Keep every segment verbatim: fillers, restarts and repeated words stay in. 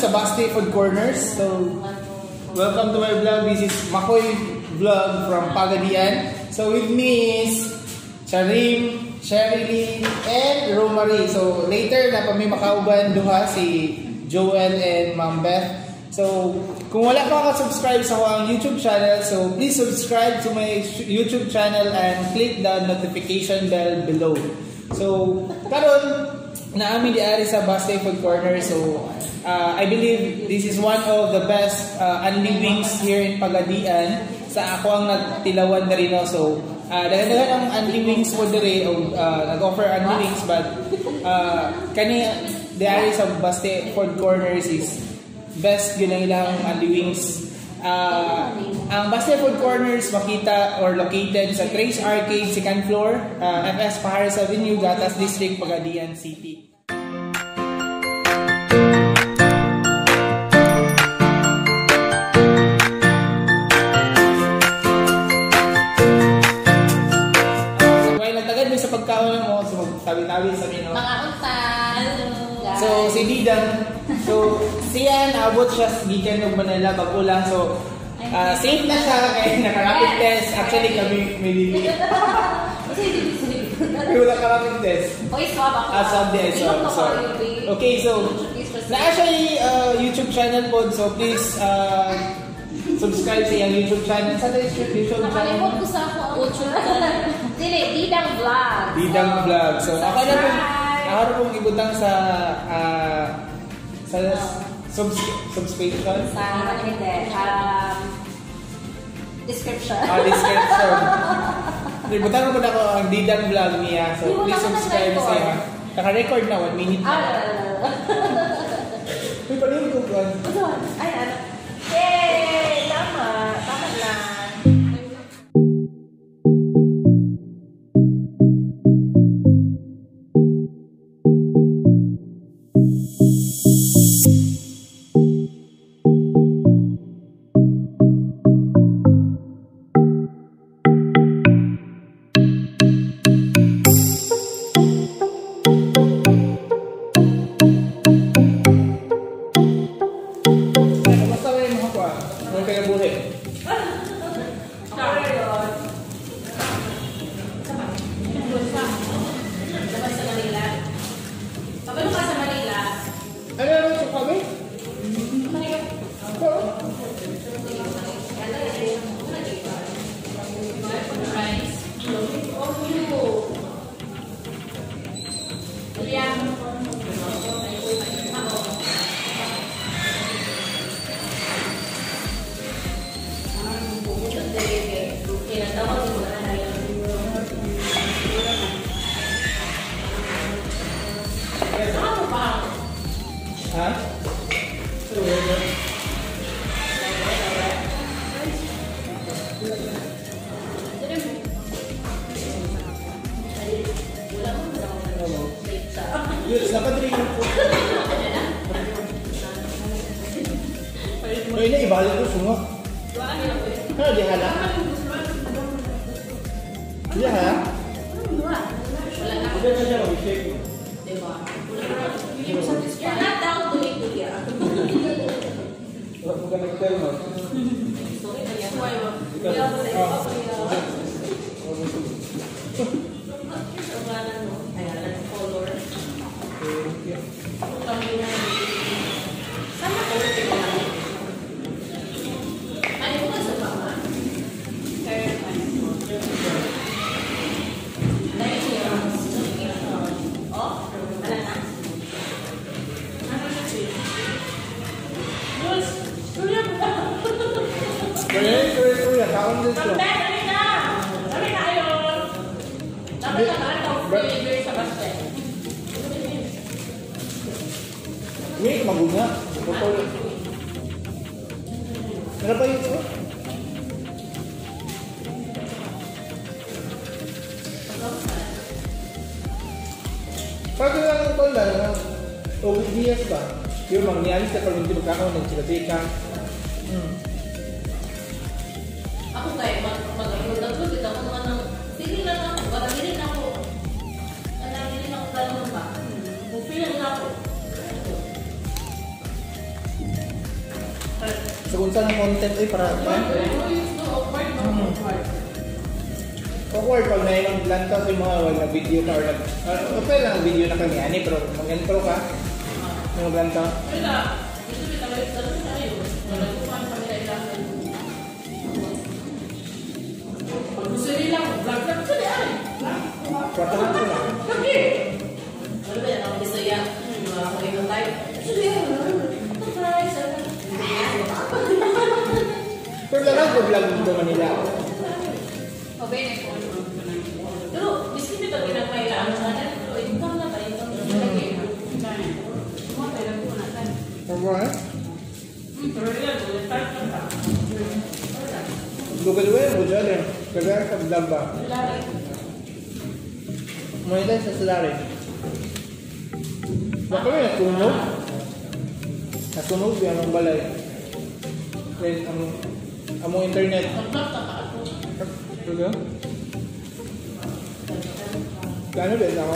sa Baste Food Corner. So, welcome to my vlog. This is Mackoy vlog from Pagadian. So, with me is Charim, Sherilyn, and Romary. So, later na pa may makauban duha si Joel and Ma'am Beth. So, kung wala pa ka subscribe sa akong YouTube channel, so please subscribe to my YouTube channel and click the notification bell below. So, karon na amin diari sa Baste Food Corner. So, uh, I believe this is one of the best uh, Unli wings here in Pagadian. Sa ako ang nagtilawan na rin. So, uh, daghan-daghan ang Unli wings mo dire o uh, nag-offer Unli wings, but uh, kani diari sa Baste Food Corners is best yun ang ilang Unli wings. Uh, ang Baste Food Corners makita or located sa Trace Arcade, second floor, uh, F S Pajares Avenue, Gatas District, Pagadian City. So, while nagtagad mo sa pagkaon mo, so magtabi-tabi sa mino. Mga untan! So, si Didang, so, siya, naabot siya sa gikan ng Manila, bago lang. So, uh, safe na siya, kaya naka-rapid test. Actually, kami may lili. May wala ka-rapid test. Okay, swab ako. Ah, swab din. So, so, okay, so, na siya yung uh, YouTube channel po. So, please, uh, subscribe sa yung YouTube channel. Saan na yung YouTube channel? Nakalimot ko sa ako YouTube channel. Dili, Didang Vlog. Didang Vlog. So, ako na po, ako na pong ibutang sa, uh, sa subs subscription? Sa, hindi, um, description. Ah, description. Ibutang naman ako ang Didang Vlog niya. So, please subscribe sa iya. Naka-record na, one minute na. Ah, Uy, paano yung kukuhan? ay, ano? Yay! Tama! Tama lang. Ha? Dapat rin yung po. Ay, na ibalik ko sungo. Ano, di hala? Di hala? Hindi na siya mag-shake mo. Diba? You're not down to it, Julia. Wala mo ka nag-tell mo. Sorry, nagyan. Why mo? Hindi ako sa iyo. Ayan, let's color. Sana ko ulit ko lang. Ano ko sa mama? Kaya Kaya, kaya, kaya, kaon din siya. Pag-bet, dali na! Dali na ayun! Dapat na maataw flavor sa baste. Wait, magunga. Putol. Ano ba yun ito? Pag lang ang tol lang, tubig niyas ba? Yung mangyari sa pag hindi magkakaon ng chilabeka. Hmm. Ako kayo, mag-agod-agod, dito ako naman ng, hindi lang ako, parang hindi lang ako, parang hindi lang ako gano'n ba? Bufin lang ako. So kung saan ang content ay para pa? Hmm. Awkward pag nailang blanca sa mga wala video ka or nag... Uh, okay lang video na kami ani pero mag-intro ka. Mga blanca. Wala. Ito may tayo. Ito tayo. Wala ko man kami na ilang. Pag gusto nila, vlog na gusto nila. Kwarta lang sila. Kami. Ano ba yan? Ang Bisaya. Mga kailang tayo. Gusto nila. Surprise. Pero lang ako vlog dito Manila. Okay, next one. Pero, miskin dito ginapailaan sa natin. Pero, income na tayo. Income na lagi. Mga kailang po natin. Alright. Pero, yan. Start na ba? Google mo dyan eh. Kagaya ka vlog ba? Lari. Monetize sa salari. Baka may natunog. Natunog yan ang balay. Then, ang among internet. Nag-vlog na ka ako. Ano? Gano'n din ako?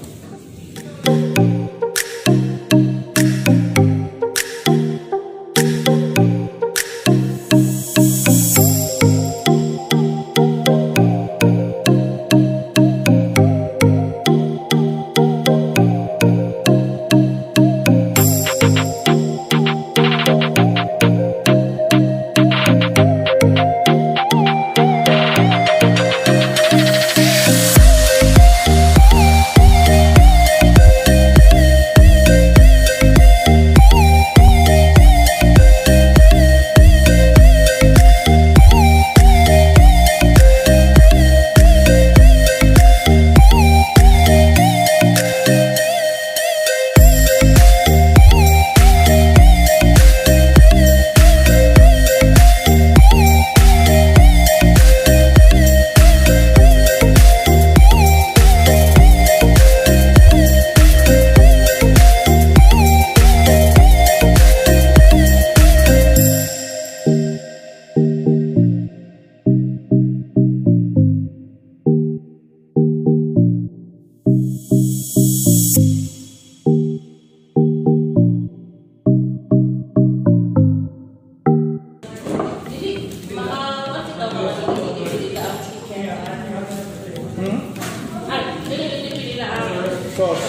Sauce.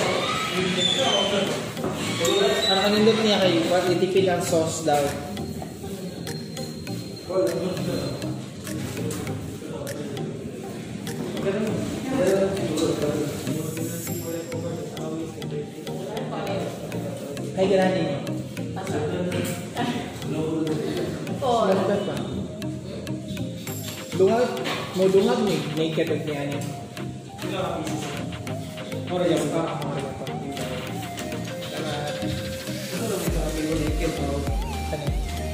Ang kanindot niya kayo, itipid ang sauce daw. Ay, ganani niyo. Oh. Malapit pa. Dungag, mo dungag ni, naked of niya niya. Ora ya pa. Ano?